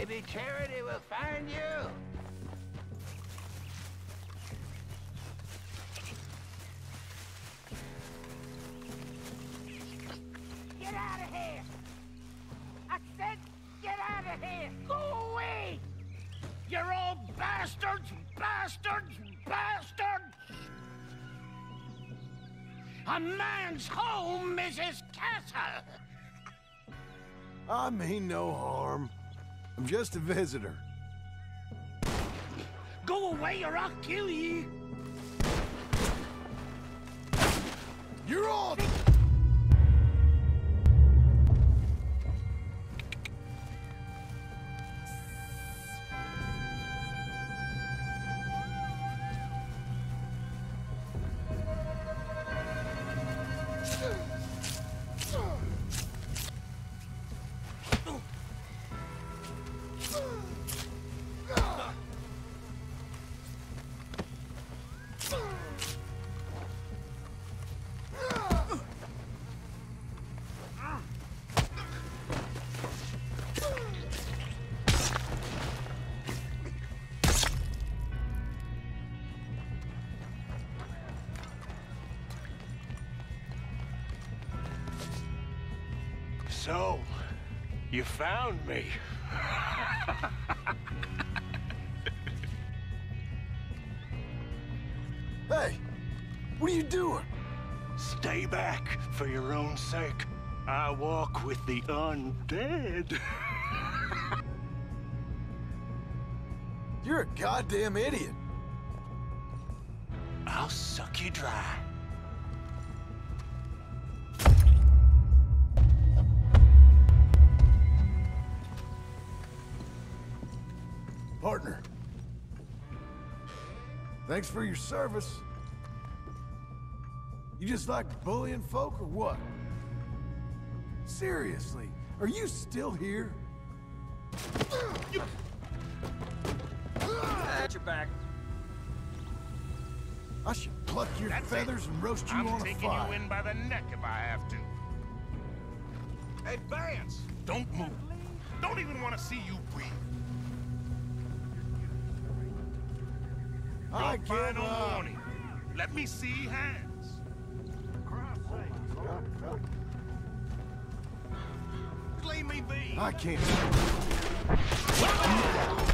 Maybe charity will find you. Get out of here! I said get out of here! Go away! You're all bastards! Bastards! Bastards! A man's home is his castle! I mean no harm. I'm just a visitor. Go away or I'll kill you! You're all... So, you found me. Hey! What are you doing? Stay back for your own sake. I walk with the undead. You're a goddamn idiot. I'll suck you dry. Partner. Thanks for your service. You just like bullying folk or what? Seriously, are you still here? At your back. I should pluck your feathers and roast you on a fire. I'm taking you in by the neck if I have to. Hey, Vance! Don't move. Don't even want to see you breathe. I Your give final up. warning. Let me see hands. Leave me be. I can't.